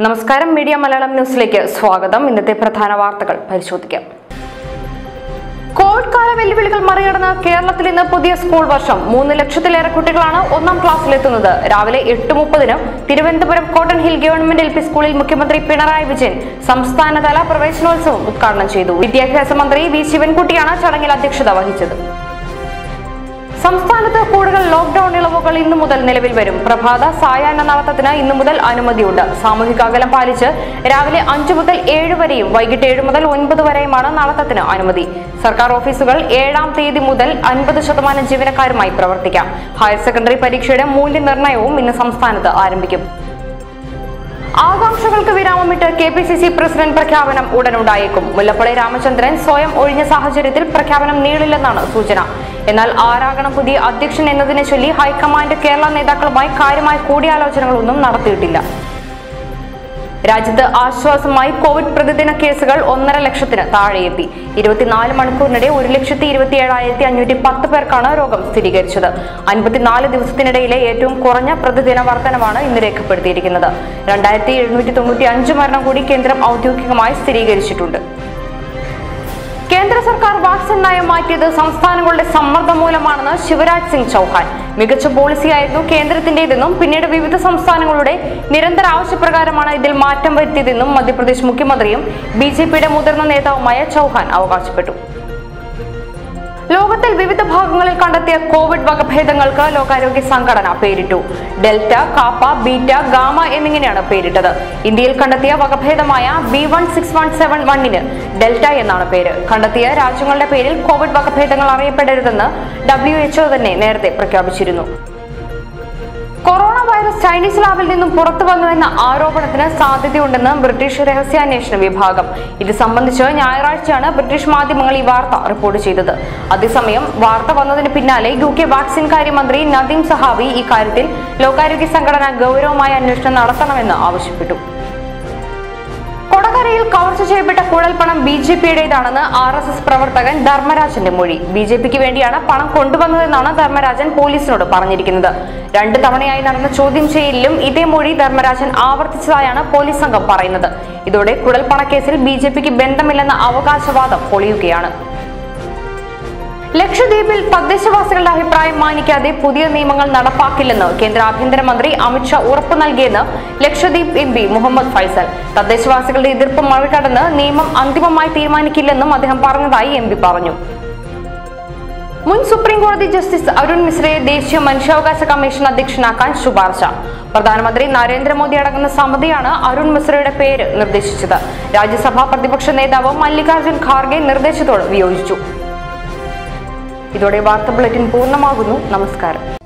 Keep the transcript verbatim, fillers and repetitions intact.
നമസ്കാരം മീഡിയ മലയാളം ന്യൂസിലേക്ക് സ്വാഗതം. ഇന്നത്തെ പ്രധാന വാർത്തകൾ പരിശോധിക്കാം. കോവിഡ് കാല വെല്ലുവിളികൾ മറികടന്ന് കേരളത്തിൽ ഇന്ന് പുതിയ സ്കൂൾ വർഷം. മൂന്ന് ലക്ഷത്തിലേറെ കുട്ടികളാണ് ഒന്നാം ക്ലാസ്സിലെത്തുന്നത്. രാവിലെ എട്ട് മുപ്പതിന് Thiruvananthapuram cotton hill government L P സ്കൂളിൽ മുഖ്യമന്ത്രി പിണറായി വിജയൻ സംസ്ഥാനതല പ്രവേശനോത്സവം ഉദ്ഘാടനം ചെയ്തു. വിദ്യാഭ്യാസ മന്ത്രി വി ശിവൻകുട്ടിയാണ് ചടങ്ങിൽ അധ്യക്ഷത വഹിച്ചത്. സംസ്ഥാനത്ത് കൂടുതൽ ലോക്ഡൌൺ ഇളവുകൾ ഇന്നു മുതൽ നിലവിൽ വരും. പ്രഭാത സായാഹ്ന നടത്തത്തിന് ഇന്നു മുതൽ അനുമതിയുണ്ട്. സാമൂഹിക അകലം പാലിച്ച് രാവിലെ അഞ്ചു മുതൽ ഏഴ് വരെയും വൈകിട്ട് ഏഴ് മുതൽ ഒൻപത് വരെയുമാണ് നടത്തത്തിന് അനുമതി. സർക്കാർ ഓഫീസുകൾ ഏഴാം തീയതി മുതൽ അൻപത് ശതമാനം ജീവനക്കാരുമായി പ്രവർത്തിക്കാം. ഹയർ സെക്കൻഡറി പരീക്ഷയുടെ മൂല്യനിർണ്ണയവും ഇന്ന് സംസ്ഥാനത്ത് ആരംഭിക്കും. ആകാംക്ഷകൾക്ക് വിരാമമിട്ട് K P C C president പ്രഖ്യാപനം ഉടനുണ്ടായേക്കും. മുല്ലപ്പള്ളി രാമചന്ദ്രൻ സ്വയം ഒഴിഞ്ഞ സാഹചര്യത്തിൽ പ്രഖ്യാപനം നീളില്ലെന്നാണ് സൂചന. എന്നാൽ ആരാകണം പുതിയ അധ്യക്ഷൻ എന്നതിനെ ചൊല്ലി ഹൈക്കമാൻഡ് കേരള നേതാക്കളുമായി കാര്യമായ കൂടിയാലോചനകളൊന്നും നടത്തിയിട്ടില്ല. രാജ്യത്ത് ആശ്വാസമായി കോവിഡ് പ്രതിദിന കേസുകൾ ഒന്നര ലക്ഷത്തിന് താഴെയെത്തി. ഇരുപത്തിനാല് മണിക്കൂറിനിടെ ഒരു ലക്ഷത്തി ഇരുപത്തി ഏഴായിരത്തി അഞ്ഞൂറ്റി പത്ത് പേർക്കാണ് രോഗം സ്ഥിരീകരിച്ചത്. അൻപത്തിനാല് ദിവസത്തിനിടയിലെ ഏറ്റവും കുറഞ്ഞ പ്രതിദിന വർധനമാണ് ഇന്ന് രേഖപ്പെടുത്തിയിരിക്കുന്നത്. രണ്ടായിരത്തി എഴുന്നൂറ്റി തൊണ്ണൂറ്റി അഞ്ച് മരണം കൂടി കേന്ദ്രം ഔദ്യോഗികമായി സ്ഥിരീകരിച്ചിട്ടുണ്ട്. കേന്ദ്ര സർക്കാർ വാക്സിൻ നയം മാറ്റിയത് സംസ്ഥാനങ്ങളുടെ സമ്മർദ്ദം മൂലമാണെന്ന് ശിവരാജ് സിംഗ് ചൌഹാൻ. മികച്ച പോളിസിയായിരുന്നു കേന്ദ്രത്തിന്റേതെന്നും പിന്നീട് വിവിധ സംസ്ഥാനങ്ങളുടെ നിരന്തര ആവശ്യപ്രകാരമാണ് ഇതിൽ മാറ്റം വരുത്തിയതെന്നും മധ്യപ്രദേശ് മുഖ്യമന്ത്രിയും ബി ജെ പിയുടെ മുതിർന്ന നേതാവുമായ ചൌഹാൻ അവകാശപ്പെട്ടു. ലോകത്തിൽ വിവിധ ഭാഗങ്ങളിൽ കണ്ടെത്തിയ കോവിഡ് വകഭേദങ്ങൾക്ക് ലോകാരോഗ്യ സംഘടന പേരിട്ടു. ഡെൽറ്റ, കാപ്പ, ബീറ്റ, ഗാമ എന്നിങ്ങനെയാണ് പേരിട്ടത്. ഇന്ത്യയിൽ കണ്ടെത്തിയ വകഭേദമായ B one six one seven വണ്ണിന് ഡെൽറ്റ എന്നാണ് പേര്. കണ്ടെത്തിയ രാജ്യങ്ങളുടെ പേരിൽ കോവിഡ് വകഭേദങ്ങൾ അറിയപ്പെടരുതെന്ന് ഡബ്ല്യു എച്ച്ഒ തന്നെ നേരത്തെ പ്രഖ്യാപിച്ചിരുന്നു. കൊറോണ വൈറസ് ചൈനീസ് ലാബിൽ നിന്നും പുറത്തു വന്നുവെന്ന ആരോപണത്തിന് സാധ്യതയുണ്ടെന്ന് ബ്രിട്ടീഷ് രഹസ്യാന്വേഷണ വിഭാഗം. ഇത് സംബന്ധിച്ച് ഞായറാഴ്ചയാണ് ബ്രിട്ടീഷ് മാധ്യമങ്ങൾ ഈ വാർത്ത റിപ്പോർട്ട് ചെയ്തത്. അതേസമയം വാർത്ത വന്നതിന് പിന്നാലെ യു കെ വാക്സിൻ കാര്യമന്ത്രി നദീം സഹാബി ഇക്കാര്യത്തിൽ ലോകാരോഗ്യ സംഘടന ഗൗരവമായ അന്വേഷണം നടത്തണമെന്ന് ആവശ്യപ്പെട്ടു. കൊടകരയിൽ കവർച്ച ചെയ്യപ്പെട്ട കുഴൽപ്പണം ബി ജെ പിയുടേതാണെന്ന് ആർ എസ് എസ് പ്രവർത്തകൻ ധർമ്മരാജന്റെ മൊഴി. ബി ജെ പിക്ക് വേണ്ടിയാണ് പണം കൊണ്ടുവന്നതെന്നാണ് ധർമ്മരാജൻ പോലീസിനോട് പറഞ്ഞിരിക്കുന്നത്. രണ്ടു തവണയായി നടന്ന ചോദ്യം ചെയ്യലിലും ഇതേ മൊഴി ധർമ്മരാജൻ ആവർത്തിച്ചതായാണ് പോലീസ് സംഘം പറയുന്നത്. ഇതോടെ കുഴൽപ്പണക്കേസിൽ ബി ജെ പിക്ക് ബന്ധമില്ലെന്ന അവകാശവാദം പൊളിയുകയാണ്. ലക്ഷദ്വീപിൽ തദ്ദേശവാസികളുടെ അഭിപ്രായം മാനിക്കാതെ പുതിയ നിയമങ്ങൾ നടപ്പാക്കില്ലെന്ന് കേന്ദ്ര ആഭ്യന്തരമന്ത്രി അമിത്ഷാ ഉറപ്പു നൽകിയെന്ന് ലക്ഷദ്വീപ് എം പി മുഹമ്മദ് ഫൈസൽ. തദ്ദേശവാസികളുടെ എതിർപ്പ് മറികടന്ന് നിയമം അന്തിമമായി തീരുമാനിക്കില്ലെന്നും അദ്ദേഹം പറഞ്ഞതായി എം പി പറഞ്ഞു. മുൻ സുപ്രീം കോടതി ജസ്റ്റിസ് അരുൺ മിശ്രയെ ദേശീയ മനുഷ്യാവകാശ കമ്മീഷൻ അധ്യക്ഷനാക്കാൻ ശുപാർശ. പ്രധാനമന്ത്രി നരേന്ദ്രമോദി അടങ്ങുന്ന സമിതിയാണ് അരുൺ മിശ്രയുടെ പേര് നിർദ്ദേശിച്ചത്. രാജ്യസഭാ പ്രതിപക്ഷ നേതാവ് മല്ലികാർജുൻ ഖാർഗെ നിർദ്ദേശത്തോട് വിയോജിച്ചു. ഇതോടെ വാർത്താ ബുള്ളറ്റിൻ പൂർണ്ണമാകുന്നു. നമസ്കാരം.